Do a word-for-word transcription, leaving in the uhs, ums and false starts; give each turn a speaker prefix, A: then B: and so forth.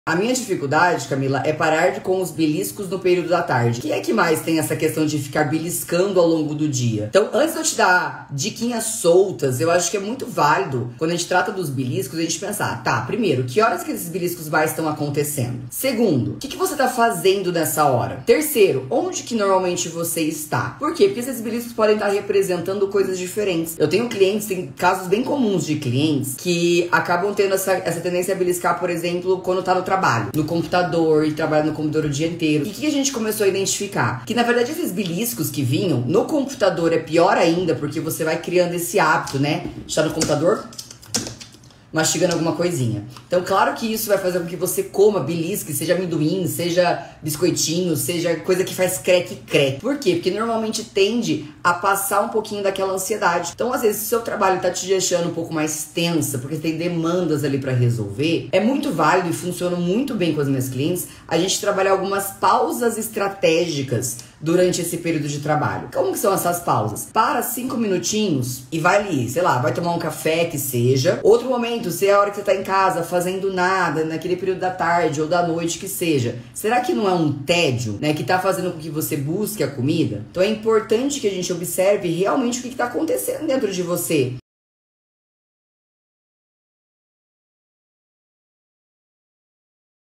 A: A minha dificuldade, Camila, é parar de com os beliscos no período da tarde. Quem é que mais tem essa questão de ficar beliscando ao longo do dia? Então, antes de eu te dar diquinhas soltas, eu acho que é muito válido, quando a gente trata dos beliscos, a gente pensar, tá, primeiro, que horas que esses beliscos mais estão acontecendo? Segundo, o que, que você tá fazendo nessa hora? Terceiro, onde que normalmente você está? Por quê? Porque esses beliscos podem estar representando coisas diferentes. Eu tenho clientes, tem casos bem comuns de clientes, que acabam tendo essa, essa tendência a beliscar, por exemplo, quando tá no trabalho, no computador, e trabalha no computador o dia inteiro. E o que a gente começou a identificar? Que na verdade esses beliscos que vinham no computador é pior ainda, porque você vai criando esse hábito, né? De estar no computador mastigando alguma coisinha. Então, claro que isso vai fazer com que você coma, belisque, seja amendoim, seja biscoitinho, seja coisa que faz creque-creque. Por quê? Porque normalmente tende a passar um pouquinho daquela ansiedade. Então, às vezes, se o seu trabalho tá te deixando um pouco mais tensa, porque tem demandas ali pra resolver, é muito válido e funciona muito bem com as minhas clientes a gente trabalhar algumas pausas estratégicas durante esse período de trabalho. Como que são essas pausas? Para cinco minutinhos e vai ali, sei lá, vai tomar um café que seja. Outro momento, se é a hora que você tá em casa fazendo nada, naquele período da tarde ou da noite que seja. Será que não é um tédio, né, que tá fazendo com que você busque a comida? Então é importante que a gente observe realmente o que, que tá acontecendo dentro de você